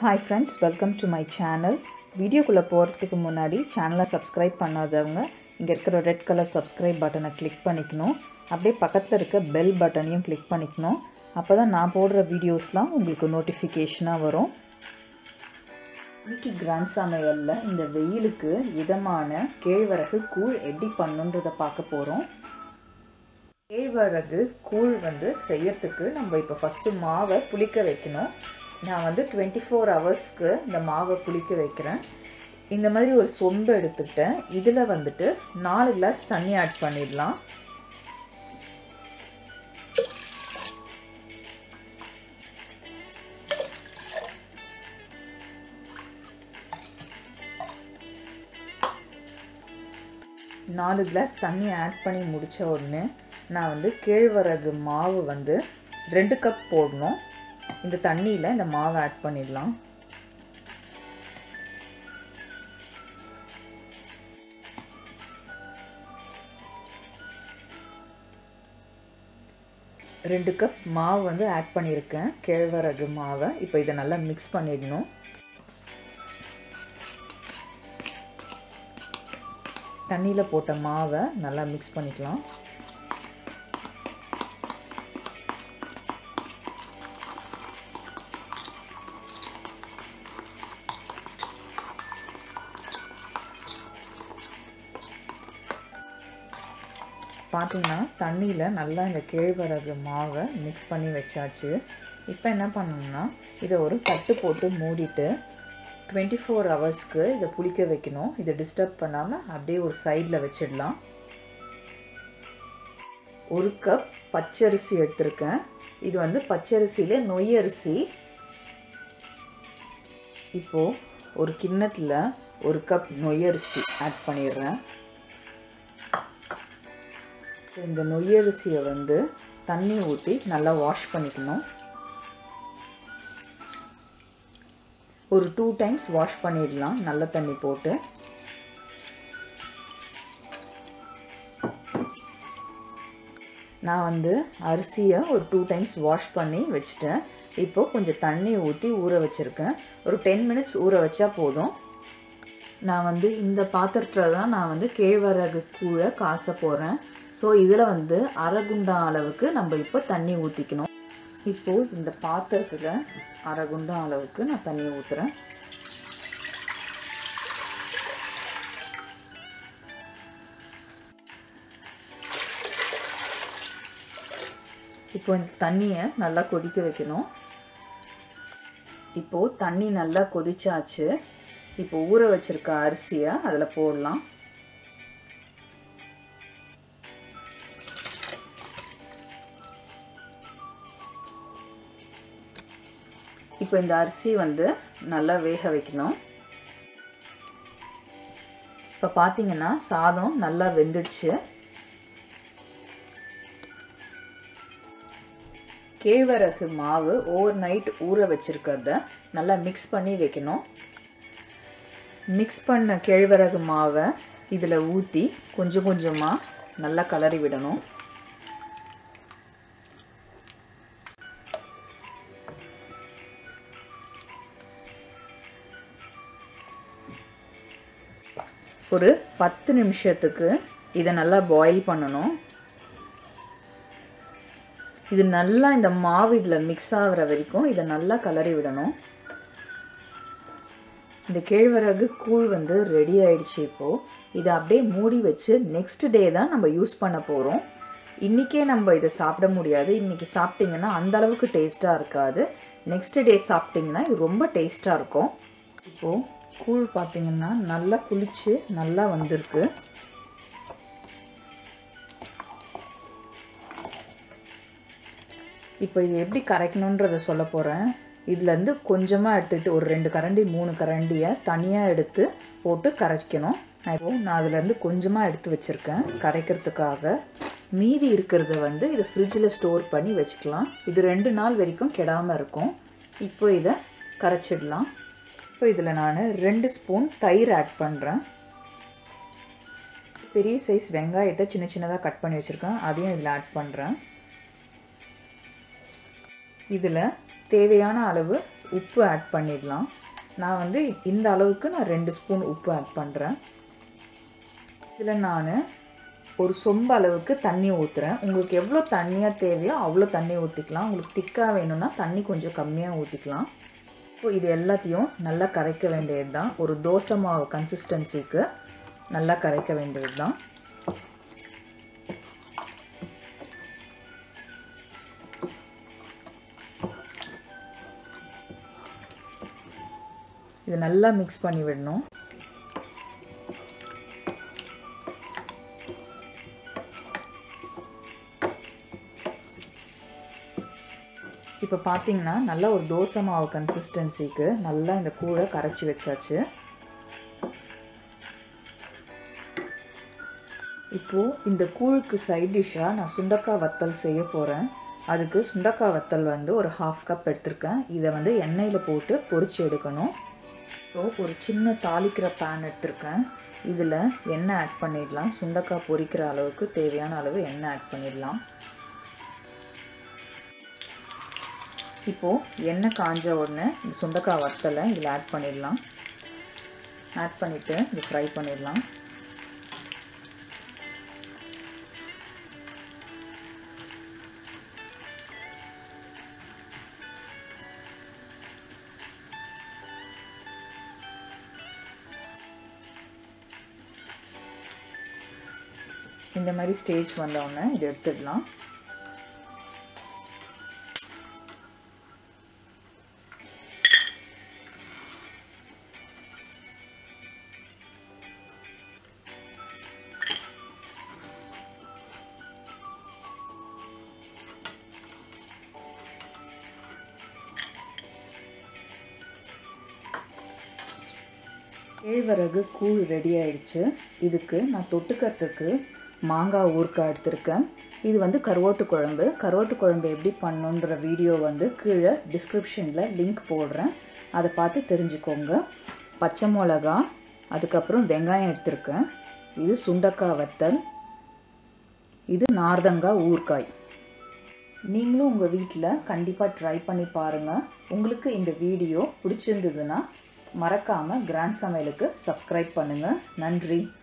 Hi friends, welcome to my channel. வீடியோக்குள்ள போறதுக்கு முன்னாடி சேனலை சப்ஸ்கிரைப் பண்ணாதவங்க இங்க இருக்கிற ரெட் கலர் சப்ஸ்கிரைப் பட்டனை கிளிக் பண்ணிக்கணும். அப்படியே பக்கத்துல இருக்க பெல் பட்டனையும் கிளிக் பண்ணிக்கணும். அப்பதான் நான் போடுற வீடியோஸ்லாம் உங்களுக்கு நோட்டிஃபிகேஷனா வரும். இன்னைக்கு கிராண்ட் சமையல்ல இந்த வெயிலுக்கு இதமான கேழ்வரகு கூழ் எப்படி பண்ணனும்ன்றத பார்க்க போறோம். கேழ்வரகு கூழ் செய்யிறதுக்கு நம்ம இப்ப ஃபர்ஸ்ட் மாவை புளிக்க வைக்கணும். நான் 24 ஹவர்ஸ்க்கு இந்த மாவை புளிக்க வைக்கிறேன். இந்த மாதிரி ஒரு சொம்பு எடுத்துக்கிட்டேன். இதில் 4 கிளாஸ் தண்ணி ஆட் பண்ணிடலாம். நாலு கிளாஸ் தண்ணி ஆட் பண்ணி முடிச்ச உடனே நான் கேழ்வரகு மாவு 2 கப் போடணும். இந்த தண்ணியில இந்த மாவை ஆட் பண்ணிடலாம். ரெண்டு கப் மாவு ஆட் பண்ணியிருக்கேன் கேழ்வரகு மாவை. இப்போ இதை நல்லா மிக்ஸ் பண்ணிடணும். தண்ணியில் போட்ட மாவை நல்லா மிக்ஸ் பண்ணிக்கலாம். பார்த்தீங்கன்னா தண்ணியில் நல்லா இந்த கேழ்வரகு மாவை மிக்ஸ் பண்ணி வச்சாச்சு. இப்போ என்ன பண்ணணும்னா இதை ஒரு தட்டு போட்டு மூடிட்டு 24 ஹவர்ஸ்க்கு இதை புளிக்க வைக்கணும். இதை டிஸ்டர்ப் பண்ணாமல் அப்படியே ஒரு சைடில் வச்சிடலாம். 1 கப் பச்சரிசி எடுத்திருக்கேன். இது பச்சரிசியில் நொய் அரிசி. இப்போது ஒரு கிண்ணத்தில் 1 கப் நொய் அரிசி ஆட் பண்ணிடுறேன். இந்த நொய்யரிசியை தண்ணி ஊற்றி நல்லா வாஷ் பண்ணிக்கணும். ஒரு 2 டைம்ஸ் வாஷ் பண்ணிடலாம் நல்ல தண்ணி போட்டு. நான் அரிசியை ஒரு 2 டைம்ஸ் வாஷ் பண்ணி வச்சுட்டேன். இப்போ கொஞ்சம் தண்ணி ஊற்றி ஊற வச்சுருக்கேன். ஒரு 10 மினிட்ஸ் ஊற வச்சா போதும். நான் இந்த பாத்திரத்தில் தான் நான் கேழ்வரகு கூழை காச போகிறேன். ஸோ இதில் அரை குண்டான் அளவுக்கு நம்ம இப்போ தண்ணி ஊற்றிக்கணும். இப்போது இந்த பாத்திரத்தில் அரை குண்டான் அளவுக்கு நான் தண்ணி ஊற்றுறேன். இப்போ இந்த தண்ணியை நல்லா கொதிக்க வைக்கணும். இப்போது தண்ணி நல்லா கொதிச்சாச்சு. இப்போ ஊற வச்சிருக்க அரிசியை அதில் போடலாம். இப்போ இந்த அரிசி நல்லா வேக வைக்கணும். இப்போ பார்த்தீங்கன்னா சாதம் நல்லா வெந்துடுச்சு. கேழ்வரகு மாவு ஓவர் நைட் ஊற வச்சிருக்கிறத நல்லா மிக்ஸ் பண்ணி வைக்கணும். மிக்ஸ் பண்ண கேழ்வரகு மாவை இதில் ஊற்றி கொஞ்சம் கொஞ்சமாக நல்லா கலரி விடணும். ஒரு 10 நிமிஷத்துக்கு இதை நல்லா பாயில் பண்ணணும். இது நல்லா இந்த மாவு இதில் மிக்ஸ் ஆகிற வரைக்கும் இதை நல்லா கலரி விடணும். இந்த கேழ்வரகு கூழ் ரெடி ஆயிடுச்சு. இப்போது இதை அப்படியே மூடி வச்சு நெக்ஸ்ட் டே தான் நம்ம யூஸ் பண்ண போகிறோம். இன்றைக்கே நம்ம இதை சாப்பிட முடியாது. இன்றைக்கி சாப்பிட்டிங்கன்னா அந்த அளவுக்கு டேஸ்ட்டாக இருக்காது. நெக்ஸ்ட் டே சாப்பிட்டிங்கன்னா இது ரொம்ப டேஸ்ட்டாக இருக்கும். இப்போது கூழ் பார்த்தீங்கன்னா நல்லா புளிச்சு நல்லா வந்திருக்கு. இப்போ இது எப்படி கரைக்கணுன்றதை சொல்ல போகிறேன். இதுலேருந்து கொஞ்சமாக எடுத்துக்கிட்டு ஒரு 2 கரண்டி 3 கரண்டியை தனியாக எடுத்து போட்டு கரைக்கணும். நான் அதுலேருந்து கொஞ்சமாக எடுத்து வச்சுருக்கேன் கரைக்கிறதுக்காக. மீதி இருக்கிறத இது ஃப்ரிட்ஜில் ஸ்டோர் பண்ணி வச்சுக்கலாம். இது 2 நாள் வரைக்கும் கெடாமல் இருக்கும். இப்போ இதை கரைச்சிடலாம். இப்போ இதில் நான் 2 ஸ்பூன் தயிர் ஆட் பண்ணுறேன். பெரிய சைஸ் வெங்காயத்தை சின்ன சின்னதாக கட் பண்ணி வச்சுருக்கேன். அதையும் இதில் ஆட் பண்ணுறேன். இதில் தேவையான அளவு உப்பு ஆட் பண்ணிடலாம். நான் வந்து இந்த அளவுக்கு நான் 2 ஸ்பூன் உப்பு ஆட் பண்ணுறேன். இதில் நான் ஒரு சொம்பு அளவுக்கு தண்ணி ஊற்றுறேன். உங்களுக்கு எவ்வளோ தண்ணியாக தேவையோ அவ்வளோ தண்ணி ஊற்றிக்கலாம். உங்களுக்கு திக்காக வேணும்னா தண்ணி கொஞ்சம் கம்மியாக ஊற்றிக்கலாம். இப்போ இது எல்லாத்தையும் நல்லா கரைக்க வேண்டியது தான். ஒரு தோசை மாவு கன்சிஸ்டன்சிக்கு நல்லா கரைக்க வேண்டியது தான். இது நல்லா மிக்ஸ் பண்ணி விடணும். இப்போ பார்த்தீங்கன்னா நல்லா ஒரு தோசை மாவு கன்சிஸ்டன்சிக்கு நல்லா இந்த கூழை கரைச்சி வச்சாச்சு. இப்போது இந்த கூழுக்கு சைட் டிஷ்ஷாக நான் சுண்டக்காய் வத்தல் செய்ய போகிறேன். அதுக்கு சுண்டக்காய் வத்தல் வந்து ஒரு 1/2 கப் எடுத்திருக்கேன். இதை வந்து எண்ணெயில் போட்டு பொரிச்சு எடுக்கணும். ஸோ ஒரு சின்ன தாளிக்கிற பேன் எடுத்திருக்கேன். இதில் எண்ணெய் ஆட் பண்ணிடலாம். சுண்டக்காய் பொரிக்கிற அளவுக்கு தேவையான அளவு எண்ணெய் ஆட் பண்ணிடலாம். இப்போது எண்ணெய் காஞ்ச உடனே இந்த சுண்டக்காய் வத்தலை இதில் ஆட் பண்ணிடலாம். ஆட் பண்ணிவிட்டு இது ஃப்ரை பண்ணிடலாம். இந்த மாதிரி ஸ்டேஜ் வந்தோடனே இதை எடுத்துடலாம். கேழ்வரகு கூழ் ரெடி ஆயிடுச்சு. இதுக்கு நான் தொட்டுக்கிறதுக்கு மாங்காய் ஊறுகாய் எடுத்திருக்கேன். இது வந்து கருவாட்டு குழம்பு. கருவாட்டு குழம்பு எப்படி பண்ணணுன்ற வீடியோ வந்து கீழே டிஸ்கிரிப்ஷனில் லிங்க் போடுறேன். அதை பார்த்து தெரிஞ்சுக்கோங்க. பச்சை மிளகா, அதுக்கப்புறம் வெங்காயம் எடுத்திருக்கேன். இது சுண்டக்காய் வத்தல், இது நார்தங்காய் ஊறுகாய். நீங்களும் உங்கள் வீட்டில் கண்டிப்பாக ட்ரை பண்ணி பாருங்கள். உங்களுக்கு இந்த வீடியோ பிடிச்சிருந்ததுன்னா மறக்காமல் கிராண்ட் சமையலுக்கு சப்ஸ்கிரைப் பண்ணுங்கள். நன்றி.